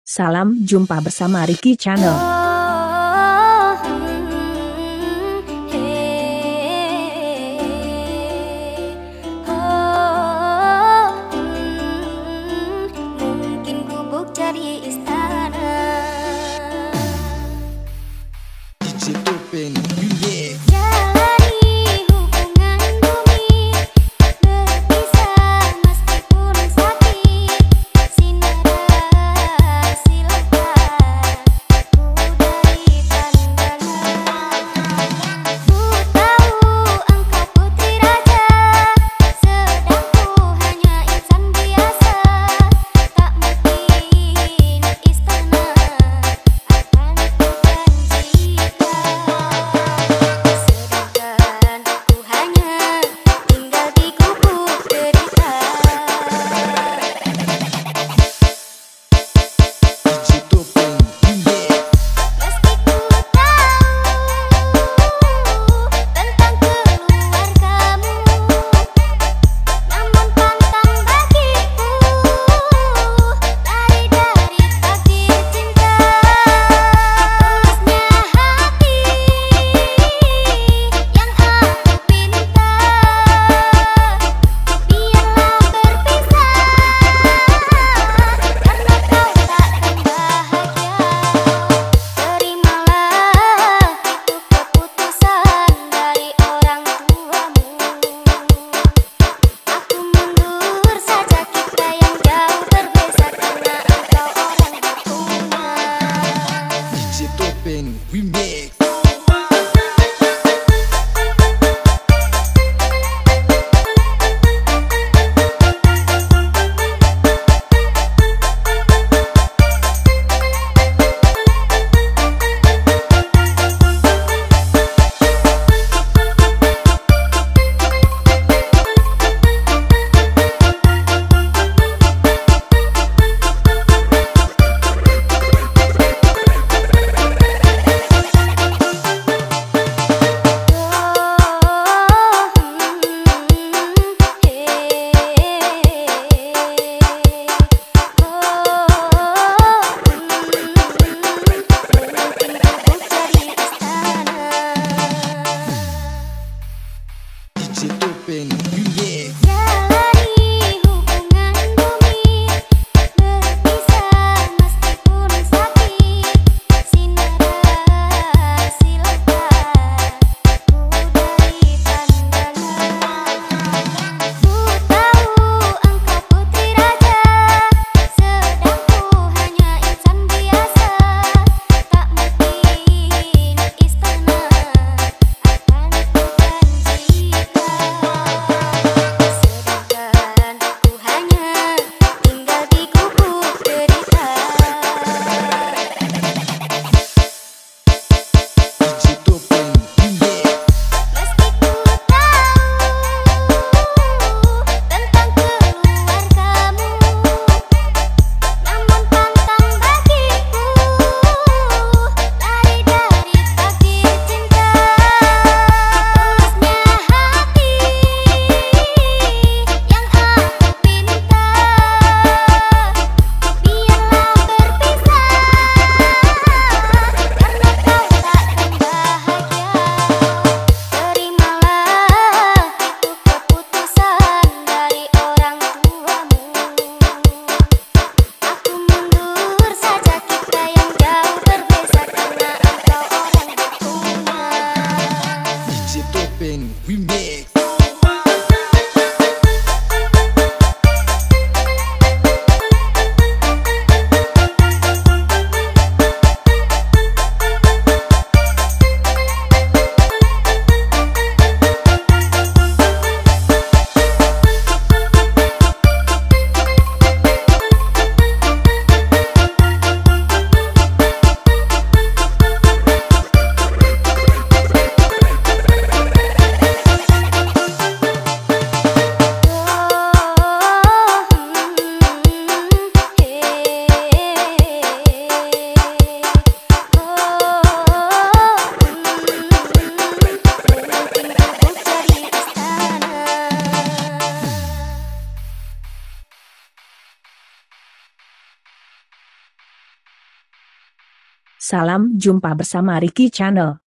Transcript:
Salam jumpa bersama Ricky Channel. Mungkin gubuk jadi istana. Jalani hubungan bumi, berpisah meskipun sakit. Sinar silakan ku dari pandangan. Ku tahu engkau putri raja, sedang ku hanya insan biasa. Tak mungkin istana akan ku janjikan. Sedangkan ku hanya tinggal di gubuk derita. Meski ku tahu tentang keluargamu, namun pantang bagiku lari dari takdir cinta. Tulusnya hati yang aku pinta, biarlah berpisah karena kau takkan bahagia. Terimalah itu keputusan dari orang tuamu. Aku mundur saja, kita yang jauh berbeza karena engkau orang berpunya. Salam jumpa bersama Ricky Channel.